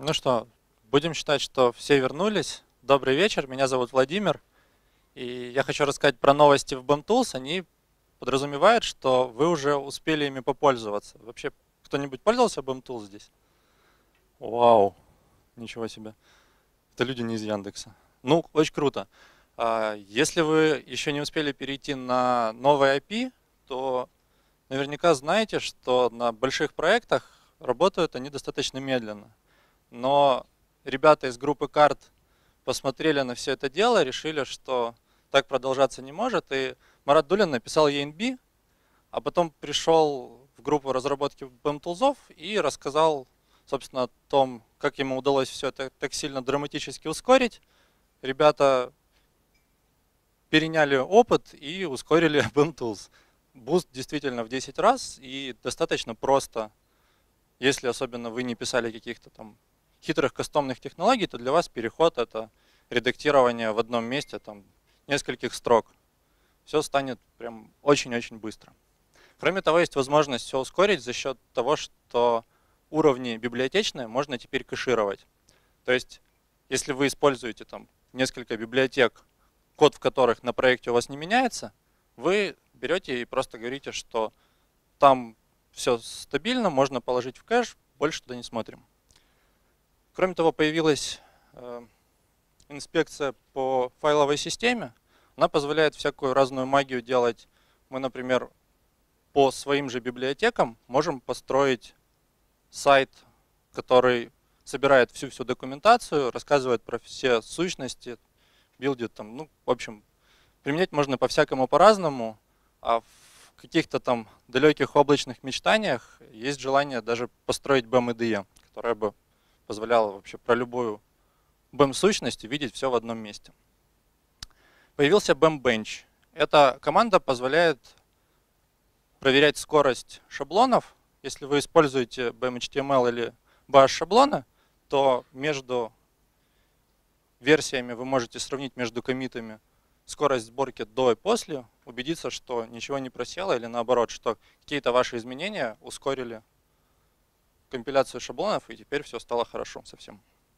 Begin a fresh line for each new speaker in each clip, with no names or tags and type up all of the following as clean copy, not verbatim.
Ну что, будем считать, что все вернулись. Добрый вечер, меня зовут Владимир. И я хочу рассказать про новости в BAM-Tools. Они подразумевают, что вы уже успели ими попользоваться. Вообще, кто-нибудь пользовался BAM-Tools здесь? Вау, ничего себе. Это люди не из Яндекса. Ну, очень круто. Если вы еще не успели перейти на новый API, то наверняка знаете, что на больших проектах работают они достаточно медленно. Но ребята из группы карт посмотрели на все это дело, решили, что так продолжаться не может. И Марат Дулин написал ENB, а потом пришел в группу разработки BAM-тулзов и рассказал, собственно, о том, как ему удалось все это так сильно драматически ускорить. Ребята переняли опыт и ускорили BAM-tools. Буст действительно в 10 раз и достаточно просто. Если особенно вы не писали каких-то там хитрых кастомных технологий, то для вас переход — это редактирование в одном месте там нескольких строк. Все станет прям очень-очень быстро. Кроме того, есть возможность все ускорить за счет того, что уровни библиотечные можно теперь кэшировать. То есть, если вы используете там несколько библиотек, код в которых на проекте у вас не меняется, вы берете и просто говорите, что там все стабильно, можно положить в кэш, больше туда не смотрим. Кроме того, появилась инспекция по файловой системе. Она позволяет всякую разную магию делать. Мы, например, по своим же библиотекам можем построить сайт, который собирает всю документацию, рассказывает про все сущности, билдит там, ну, в общем, применять можно по-всякому по-разному, а в каких-то там далеких облачных мечтаниях есть желание даже построить BAM IDE, которая бы позволяла вообще про любую BAM-сущность видеть все в одном месте. Появился BAM Bench. Эта команда позволяет проверять скорость шаблонов. Если вы используете BAM HTML или Bash шаблоны, то между версиями вы можете сравнить между коммитами скорость сборки до и после, убедиться, что ничего не просело, или наоборот, что какие-то ваши изменения ускорили компиляцию шаблонов, и теперь все стало хорошо совсем.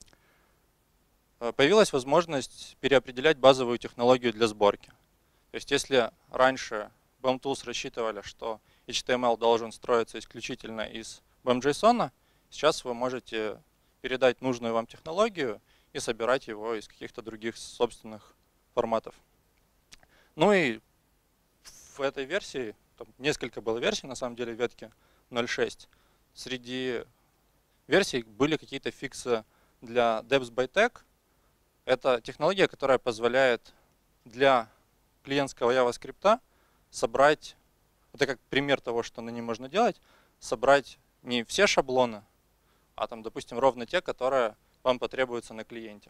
Появилась возможность переопределять базовую технологию для сборки. То есть если раньше BAM-tools рассчитывали, что HTML должен строиться исключительно из BAM-JSON, сейчас вы можете передать нужную вам технологию и собирать его из каких-то других собственных форматов. Ну и в этой версии, там несколько было версий на самом деле в ветке 0.6, среди версий были какие-то фиксы для Depth by Tag. Это технология, которая позволяет для клиентского JavaScript собрать, это как пример того, что на ней можно делать, собрать не все шаблоны, а там, допустим, ровно те, которые вам потребуются на клиенте.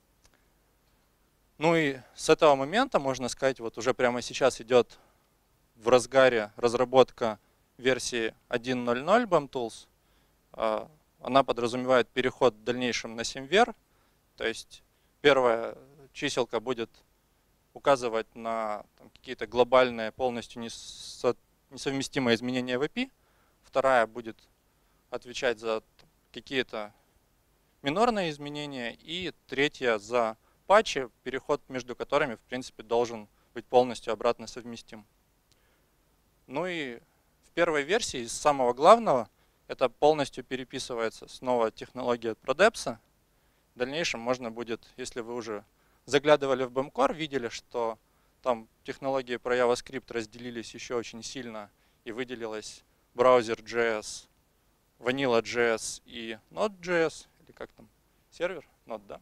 Ну и с этого момента, можно сказать, вот уже прямо сейчас идет в разгаре разработка версии 1.0.0 BAM-tools. Она подразумевает переход в дальнейшем на Semver, то есть первая чиселка будет указывать на какие-то глобальные, полностью несовместимые изменения в API. Вторая будет отвечать за какие-то минорные изменения. И третья за патчи, переход между которыми, в принципе, должен быть полностью обратно совместим. Ну и в первой версии из самого главного это полностью переписывается снова технология от Prodepsa. В дальнейшем можно будет, если вы уже заглядывали в BAM Core, видели, что там технологии про JavaScript разделились еще очень сильно и выделилась Browser.js, Vanilla.js и Node.js, или как там, сервер? Node, да?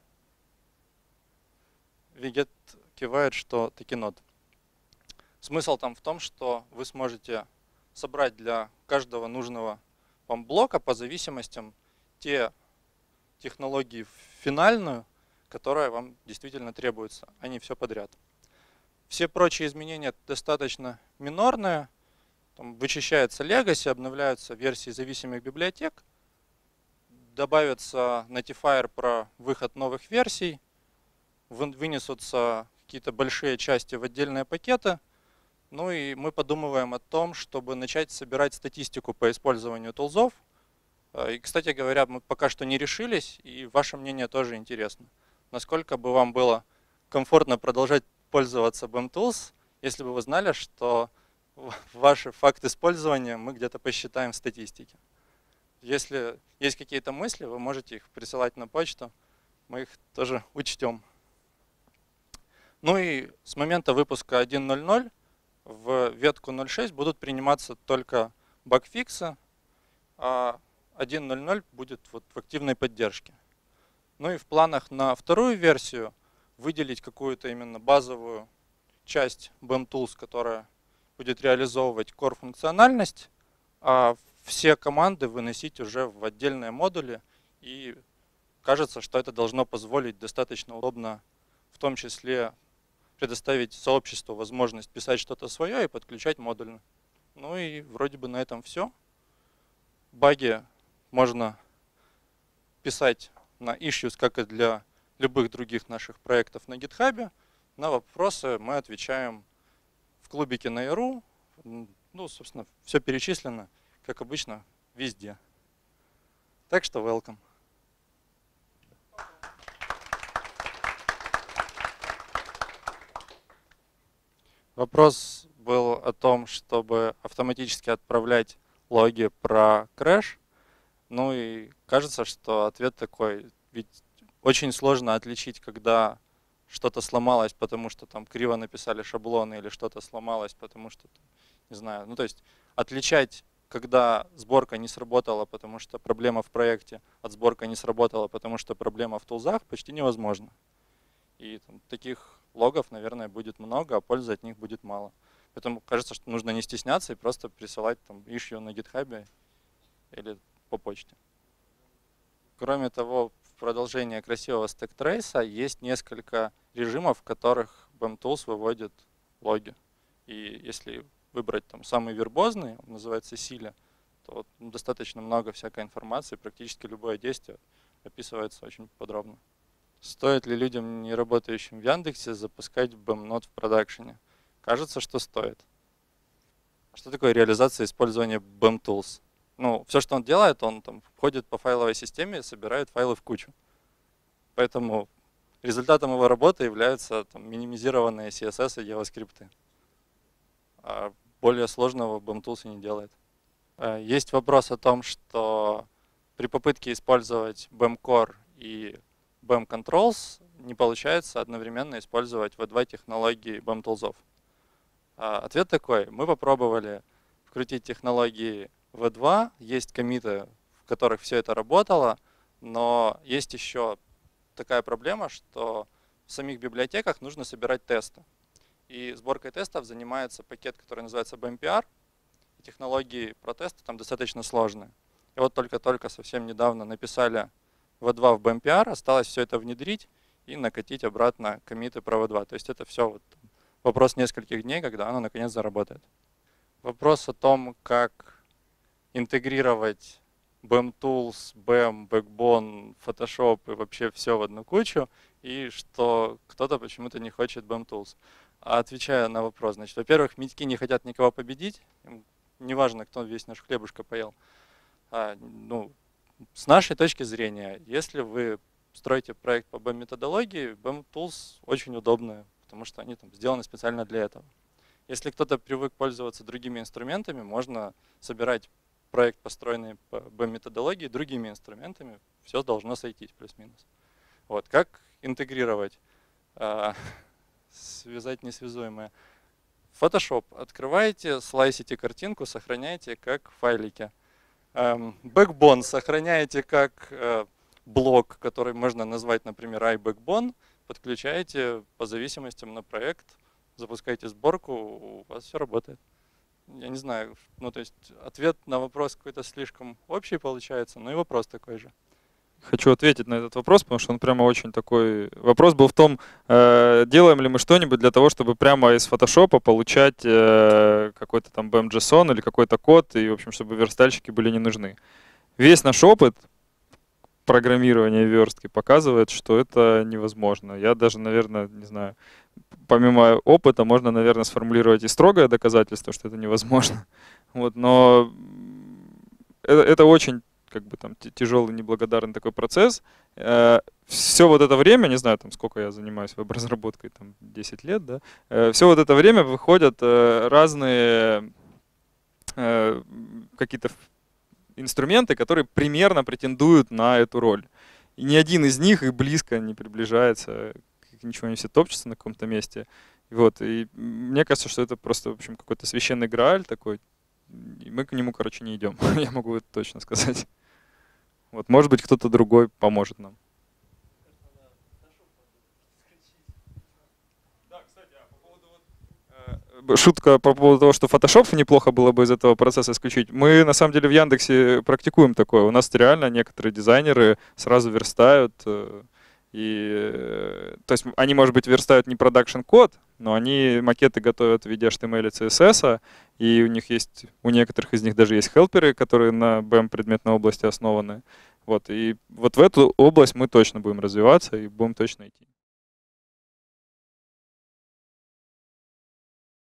Вигет кивает, что таки Node. Смысл там в том, что вы сможете собрать для каждого нужного вам блока по зависимостям те технологии в финальную, которая вам действительно требуется, а не все подряд. Все прочие изменения достаточно минорные. Там вычищается legacy, обновляются версии зависимых библиотек, добавится notifier про выход новых версий, вынесутся какие-то большие части в отдельные пакеты. Ну и мы подумываем о том, чтобы начать собирать статистику по использованию тулзов. И, кстати говоря, мы пока что не решились, и ваше мнение тоже интересно. Насколько бы вам было комфортно продолжать пользоваться BEM Tools, если бы вы знали, что ваши факты использования мы где-то посчитаем в статистике. Если есть какие-то мысли, вы можете их присылать на почту, мы их тоже учтем. Ну и с момента выпуска 1.0.0 в ветку 0.6 будут приниматься только багфиксы, а 1.0.0 будет вот в активной поддержке. Ну и в планах на вторую версию выделить какую-то именно базовую часть BEM Tools, которая будет реализовывать core функциональность, а все команды выносить уже в отдельные модули. И кажется, что это должно позволить достаточно удобно, в том числе предоставить сообществу возможность писать что-то свое и подключать модульно. Ну и вроде бы на этом все. Баги можно писать на issues, как и для любых других наших проектов на GitHub. На вопросы мы отвечаем в клубике на ИРУ. Ну, собственно, все перечислено, как обычно, везде. Так что welcome. Вопрос был о том, чтобы автоматически отправлять логи про крэш. Ну и кажется, что ответ такой, ведь очень сложно отличить, когда что-то сломалось, потому что там криво написали шаблоны, или что-то сломалось, потому что, не знаю, ну то есть отличать, когда сборка не сработала, потому что проблема в проекте, от сборка не сработала, потому что проблема в тулзах, почти невозможно. И там, таких логов, наверное, будет много, а пользы от них будет мало. Поэтому кажется, что нужно не стесняться и просто присылать там issue на GitHub или по почте. Кроме того, в продолжение красивого стек-трейса есть несколько режимов, в которых BEM Tools выводит логи. И если выбрать там самый вербозный, он называется Силя, то достаточно много всякой информации, практически любое действие описывается очень подробно. Стоит ли людям, не работающим в Яндексе, запускать BEM-нод в продакшене? Кажется, что стоит. А что такое реализация использования BEM Tools? Ну, все, что он делает, он там входит по файловой системе и собирает файлы в кучу. Поэтому результатом его работы являются там, минимизированные CSS и JavaScript. А более сложного BEM Tools не делает. Есть вопрос о том, что при попытке использовать BEM Core и BEM Controls не получается одновременно использовать V2 технологии BEM Tools. Ответ такой. Мы попробовали вкрутить технологии V2, есть коммиты, в которых все это работало, но есть еще такая проблема, что в самих библиотеках нужно собирать тесты. И сборкой тестов занимается пакет, который называется BEMPR. И технологии про тесты там достаточно сложные. И вот только-только совсем недавно написали V2 в BEMPR, осталось все это внедрить и накатить обратно коммиты про V2. То есть это все вот вопрос нескольких дней, когда оно наконец заработает. Вопрос о том, как интегрировать BEM Tools, BEM, Backbone, Photoshop и вообще все в одну кучу, и что кто-то почему-то не хочет BEM Tools. Отвечая на вопрос, значит, во-первых, медики не хотят никого победить, неважно, кто весь наш хлебушка поел. Ну, с нашей точки зрения, если вы строите проект по BEM-методологии, BEM Tools очень удобные, потому что они там сделаны специально для этого. Если кто-то привык пользоваться другими инструментами, можно собирать проект, построенный по BEM-методологии, другими инструментами, все должно сойтись плюс-минус. Вот. Как интегрировать, связать несвязуемое? Photoshop. Открываете, слайсите картинку, сохраняете как файлики. Backbone сохраняете как блок, который можно назвать, например, iBackbone, подключаете по зависимостям на проект, запускаете сборку, у вас все работает. Я не знаю, ну то есть ответ на вопрос какой-то слишком общий получается, но и вопрос такой же.
Хочу ответить на этот вопрос, потому что он прямо очень такой... Вопрос был в том, делаем ли мы что-нибудь для того, чтобы прямо из Photoshop получать какой-то там BEM-JSON или какой-то код, и, в общем, чтобы верстальщики были не нужны. Весь наш опыт программирования верстки показывает, что это невозможно. Я даже, наверное, не знаю, помимо опыта можно, наверное, сформулировать и строгое доказательство, что это невозможно. Вот, но это очень как бы там тяжелый, неблагодарный такой процесс. Все вот это время, не знаю, там, сколько я занимаюсь веб-разработкой, там, 10 лет, да, все вот это время выходят разные какие-то инструменты, которые примерно претендуют на эту роль. И ни один из них и близко не приближается, ничего, они все топчутся на каком-то месте. Вот, и мне кажется, что это просто, в общем, какой-то священный грааль такой, и мы к нему, короче, не идем. Я могу это точно сказать. Вот, может быть, кто-то другой поможет нам. Шутка по поводу того, что Photoshop неплохо было бы из этого процесса исключить. Мы на самом деле в Яндексе практикуем такое. У нас реально некоторые дизайнеры сразу верстают. То есть они, может быть, верстают не продакшн код, но они макеты готовят в виде HTML и CSS, и у некоторых из них даже есть хелперы, которые на BEM предметной области основаны. Вот, и вот в эту область мы точно будем развиваться и будем точно идти.